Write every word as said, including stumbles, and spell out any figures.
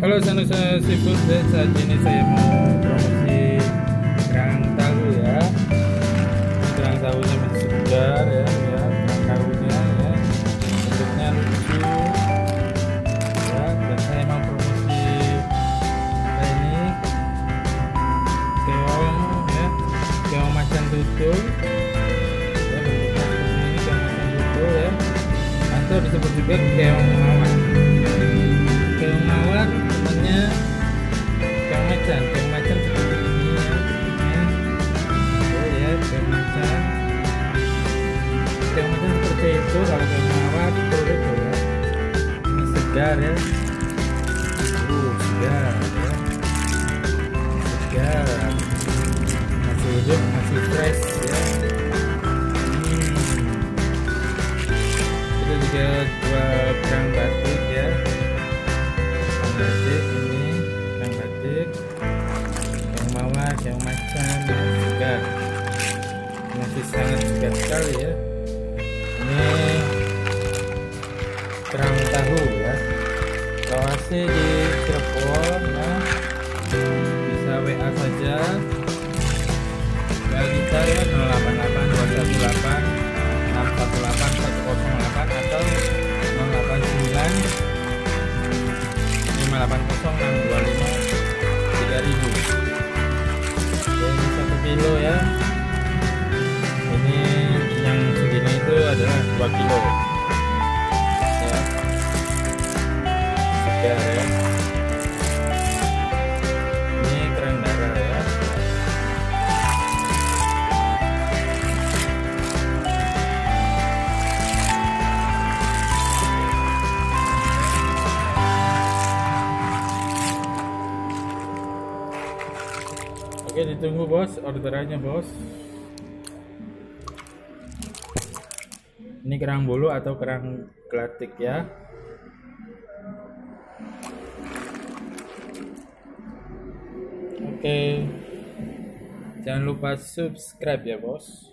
Halo Sanusa Seafood, dan saat ini saya mau promosi kerang tahu ya. Kerang tahunya masih segar ya, ya kerang tahunya ya, bentuknya lucu ya. Dan saya mau promosi apa ini, keong ya, keong macan tutul ya, bentuknya seperti ini, keong macan tutul ya, atau disebut juga keong mawar. Keong mawar temannya keong macan, keong macan seperti ini ya, bentuknya. Oh ya, keong macan, keong macan seperti itu. Kalau keong mawar seperti itu ya, ini segar ya, uh segar ya, segar, masih hidup, masih fresh ya. Hmm. Kita juga jual kerang batik ya, batik ini, kerang batik, keong mawar, keong macan, masih segar, masih sangat segar sekali ya. Ini kerang tahu ya, lokasi di Cirebon ya, bisa W A saja, W A kita ya nol delapan delapan dua satu delapan enam satu delapan satu nol delapan atau nol delapan sembilan lima delapan nol enam dua lima tiga ribu. Ini satu kilo ya, ini yang segini itu adalah dua kilo ya, segar ya. Ini kerang darah ya. Oke, ditunggu bos orderannya bos. Ini kerang bulu atau kerang gelatik ya. Oke, jangan lupa subscribe ya bos.